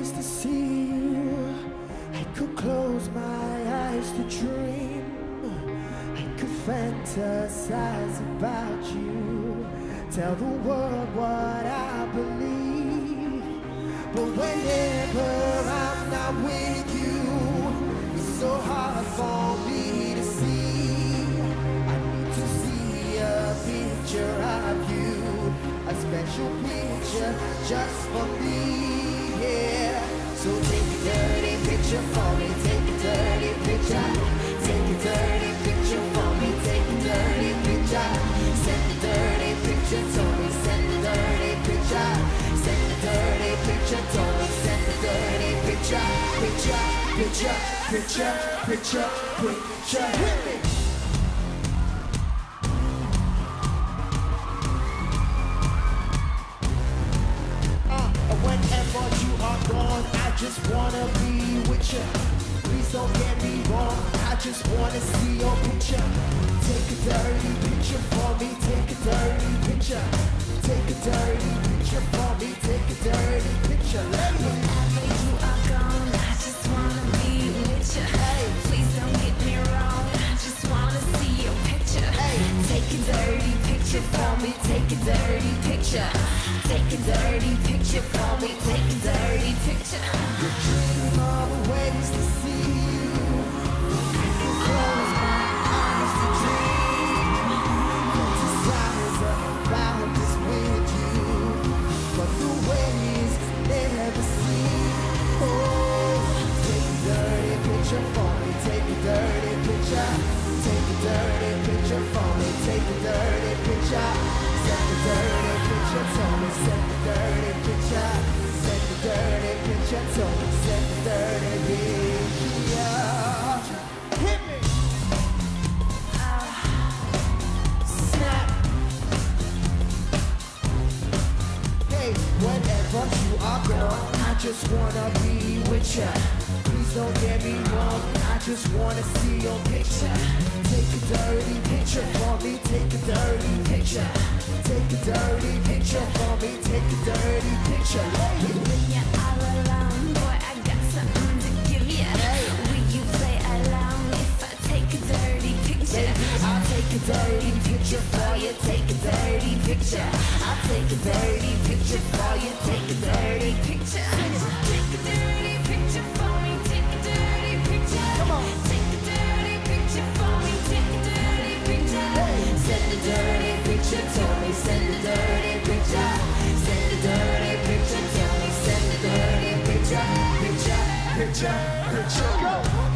ways to see you. I could close my eyes to dream. I could fantasize about you. Tell the world what I believe. But whenever I'm not with you, it's so hard for me to see. I need to see a picture of you, a special picture just for me, yeah. So take a dirty picture for me, take a dirty picture. Take a dirty picture for me, take a dirty picture. Send a dirty picture to me, send a dirty picture. Send a dirty picture to me, send a dirty picture. Picture, picture, picture, picture, picture. Hit me! Whenever you are gone, I just wanna be with you. Please don't get me wrong, I just wanna see your picture. Take a dirty picture for me, take a dirty picture. Take a dirty picture for me, take a dirty picture. Whenever you are gone, I just wanna be with you. Hey, please don't get me wrong, I just wanna see your picture. Hey, take a dirty picture for me, take a dirty picture. Take a dirty picture for me, take a dirty picture. You dream all the ways to see you. I can close my eyes to dream. Fantasize about this with you, but the ways never see. Oh, take a dirty picture for me, take a dirty picture. Take a dirty picture for me, take a dirty picture. Send a dirty picture to me, send a dirty picture. Send a dirty picture to me, send a dirty picture. Hit me! Snap! Hey, whenever you are gone, I just wanna be with ya. Please don't get me wrong, I just wanna see your picture. Take a dirty picture for me, take a dirty picture. Take a dirty picture for me, take a dirty picture. When you're all alone, boy, I got something to give you. Will you play along if I take a dirty picture? I'll take a dirty picture for you, take a dirty picture. I'll take a dirty picture for you, take a dirty picture. Take a dirty picture for me, take a dirty picture. Come on. Take a dirty picture for me, take a dirty picture. Send a dirty picture to me, send a dirty picture. Send a dirty picture to me, send a dirty picture. Picture, Picture, picture, go!